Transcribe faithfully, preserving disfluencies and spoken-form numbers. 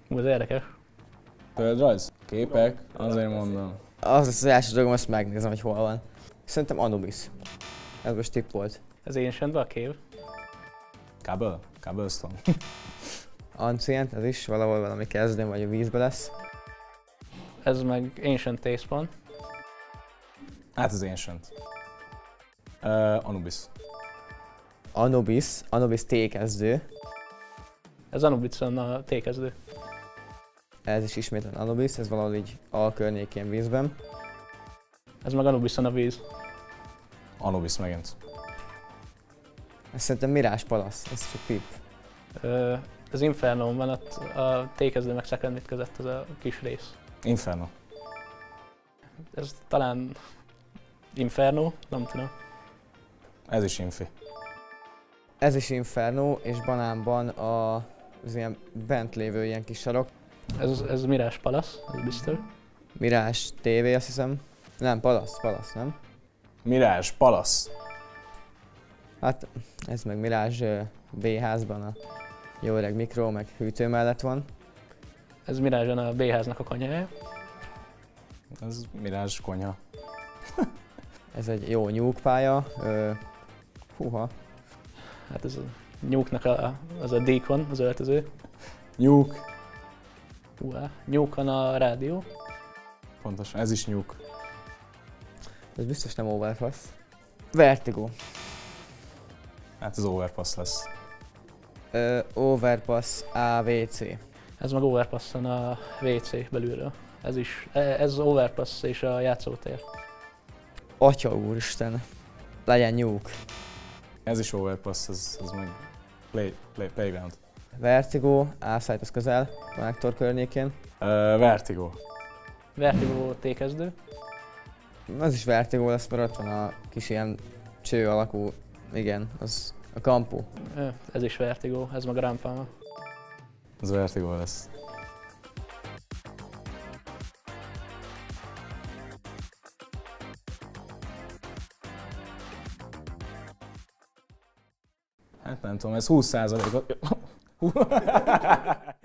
Ez érdekes. Földrajz? Képek? Azért mondom. Az az első dolgom, azt megnézem, hogy hol van. Szerintem Anubis. Ez most tipp volt. Ez Ancient a Cave. Cobble? Cobblestone. Ancient, ez is valahol valami kezdőn, vagy a vízbe lesz. Ez meg Ancient Taste Hát az Ancient. Uh, Anubis. Anubis, Anubis T kezdő. Ez Anubis a T-kezdő. Ez is ismétlen Anubis, ez valahol így a környékén vízben. Ez meg Anubis a víz. Anubis megint. Ez szerintem Mirage Palace, ez csak tipp. Ö, ez Inferno van, ott a T-kezdő meg Second között az a kis rész. Inferno. Ez talán Inferno, nem tudom. Ez is Infi. Ez is Inferno, és banánban a, az ilyen bent lévő ilyen kis sarok. Ez, ez Mirage Palace, ez biztos. Mirage té vé, azt hiszem. Nem, Palace, Palace, nem? Mirage, Palace. Hát ez meg Mirage B-házban a jó öreg mikro, meg hűtő mellett van. Ez Mirage a B-háznak a konyhája. Ez Mirage konyha. Ez egy jó nyúkpálya. Ö, húha. Hát ez a nyúknak a, az a Deacon, az öltöző. Nyúk. Húha. Nyúkon a rádió. Pontosan, ez is nyúk. Ez biztos nem Overpass. Vertigo. Hát az Overpass lesz. Ö, Overpass á vé cé. Ez meg Overpasson a vé cé belülről. Ez is, ez Overpass és a játszótér. Atya úristen. Legyen nyúk. Ez is Overpass, ez, ez meg play, play, Playground. Vertigo, A-site az közel, konnektor környékén. Uh, Vertigo. Vertigo T-kezdő. Az is Vertigo lesz, mert ott van a kis ilyen cső alakú, igen, az a kampó. Ez is Vertigo, ez meg a Rampama. Ez Vertigo lesz. Hát nem tudom, ez húsz százalékot...